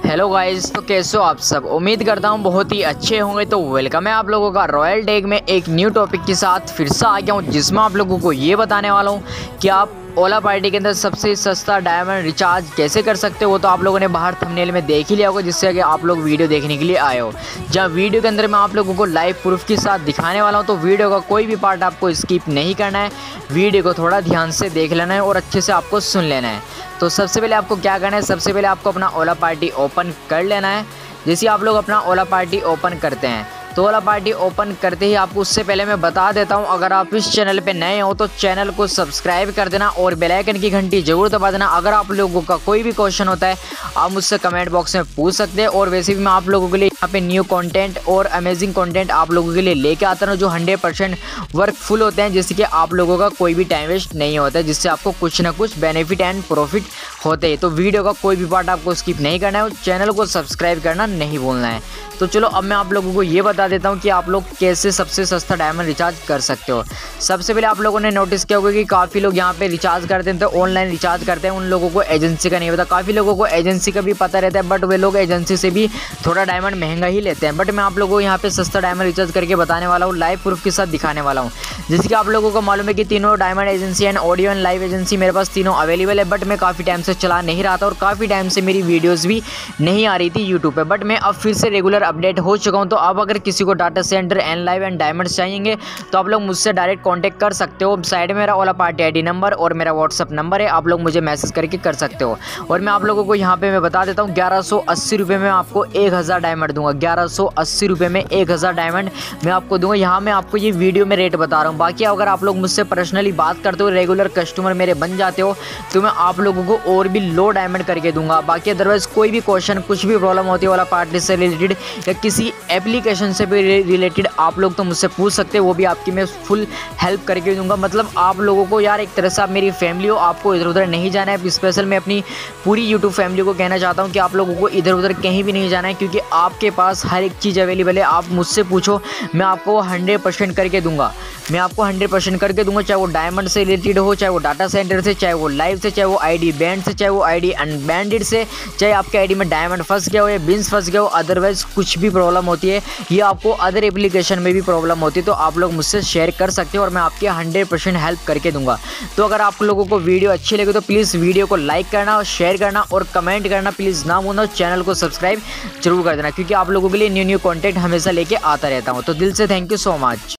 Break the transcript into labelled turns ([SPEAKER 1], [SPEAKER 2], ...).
[SPEAKER 1] Hello guys, तो कैसे हो आप सब। उम्मीद करता हूँ बहुत ही अच्छे होंगे। तो वेलकम है आप लोगों का रॉयल टेक में एक न्यू टॉपिक के साथ फिर से आ गया हूँ, जिसमें आप लोगों को ये बताने वाला हूँ कि आप ओला पार्टी के अंदर सबसे सस्ता डायमंड रिचार्ज कैसे कर सकते हो। वो तो आप लोगों ने बाहर थंबनेल में देख ही लिया होगा, जिससे कि आप लोग वीडियो देखने के लिए आए हो। जहाँ वीडियो के अंदर मैं आप लोगों को लाइव प्रूफ के साथ दिखाने वाला हूँ, तो वीडियो का कोई भी पार्ट आपको स्किप नहीं करना है। वीडियो को थोड़ा ध्यान से देख लेना है और अच्छे से आपको सुन लेना है। तो सबसे पहले आपको क्या करना है, सबसे पहले आपको अपना ओला पार्टी ओपन कर लेना है। जैसे आप लोग अपना ओला पार्टी ओपन करते हैं, तो ओला पार्टी ओपन करते ही आपको उससे पहले मैं बता देता हूं, अगर आप इस चैनल पे नए हो तो चैनल को सब्सक्राइब कर देना और बेल आइकन की घंटी जरूर दबा देना। अगर आप लोगों का कोई भी क्वेश्चन होता है आप मुझसे कमेंट बॉक्स में पूछ सकते हैं। और वैसे भी मैं आप लोगों के लिए यहाँ पे न्यू कंटेंट और अमेजिंग कंटेंट आप लोगों के लिए लेके आता हूँ, जो 100% वर्कफुल होते हैं, जिससे कि आप लोगों का कोई भी टाइम वेस्ट नहीं होता है, जिससे आपको कुछ ना कुछ बेनिफिट एंड प्रॉफिट होते हैं। तो वीडियो का कोई भी पार्ट आपको स्किप नहीं करना है और चैनल को सब्सक्राइब करना नहीं भूलना है। तो चलो अब मैं आप लोगों को ये बता देता हूँ कि आप लोग कैसे सबसे सस्ता डायमंड रिचार्ज कर सकते हो। सबसे पहले आप लोगों ने नोटिस किया होगा कि काफ़ी लोग यहाँ पे रिचार्ज करते हैं, तो ऑनलाइन रिचार्ज करते हैं। उन लोगों को एजेंसी का नहीं पता, काफ़ी लोगों को एजेंसी का भी पता रहता है, बट वे लोग एजेंसी से भी थोड़ा डायमंड महंगा ही लेते हैं। बट मैं आप लोगों को यहाँ पे सस्ता डायमंड रिचार्ज करके बताने वाला हूँ, लाइव प्रूफ के साथ दिखाने वाला हूँ। जैसे कि आप लोगों को मालूम है कि तीनों diamond agency and audio and live agency मेरे पास तीनों अवेलेबल है। बट मैं काफ़ी टाइम से चला नहीं रहा था और काफ़ी टाइम से मेरी वीडियोज़ भी नहीं आ रही थी यूट्यूब पर। बट मैं अब फिर से रेगुलर अपडेट हो चुका हूँ। तो अब अगर किसी को data centre and live and diamonds चाहिए तो आप लोग मुझसे डायरेक्ट कांटेक्ट कर सकते हो। साइड में मेरा ओला पार्टी आईडी नंबर और मेरा व्हाट्सअप नंबर है, आप लोग मुझे मैसेज करके कर सकते हो। और मैं आप लोगों को यहाँ पे मैं बता देता हूँ, 1180 रुपये में आपको 1000 डायमंड दूंगा। 1180 रुपये में 1000 डायमंड मैं आपको दूंगा। यहाँ मैं आपको ये वीडियो में रेट बता रहा हूँ। बाकी अगर आप लोग मुझसे पर्सनली बात करते हो, रेगुलर कस्टमर मेरे बन जाते हो, तो मैं आप लोगों को और भी लो डायमंड करके दूंगा। बाकी अदरवाइज कोई भी क्वेश्चन, कुछ भी प्रॉब्लम होती है ओला पार्टी से रिलेटेड या किसी एप्लीकेशन से भी रिलेटेड, आप लोग तो मुझसे पूछ सकते हैं, वो भी आपकी मैं फुल हेल्प करके दूंगा। मतलब आप लोगों को यार एक तरह से आप मेरी फैमिली हो, आपको इधर उधर नहीं जाना है। स्पेशल मैं अपनी पूरी यूट्यूब फैमिली को कहना चाहता हूँ कि आप लोगों को इधर उधर कहीं भी नहीं जाना है, क्योंकि आपके पास हर एक चीज़ अवेलेबल है। आप मुझसे पूछो, मैं आपको 100% करके दूंगा। मैं आपको 100% करके दूंगा, चाहे वो डायमंड से रिलेटेड हो, चाहे वो डाटा सेंटर से, चाहे वो लाइव से, चाहे वो आईडी बैंड से, चाहे वो आईडी अनबैंडेड से, चाहे आपके आईडी में डायमंड फंस गया हो या बिन्स फंस गया हो। अदरवाइज कुछ भी प्रॉब्लम होती है या आपको अदर एप्लीकेशन में भी प्रॉब्लम होती है, तो आप लोग मुझसे शेयर कर सकते हो और मैं आपकी 100% हेल्प करके दूंगा। तो अगर आप लोगों को वीडियो अच्छी लगे तो प्लीज़ वीडियो को लाइक करना और शेयर करना और कमेंट करना प्लीज़ ना भूलना। चैनल को सब्सक्राइब जरूर कर देना, क्योंकि आप लोगों के लिए न्यू कंटेंट हमेशा लेके आता रहता हूँ। तो दिल से थैंक यू सो मच।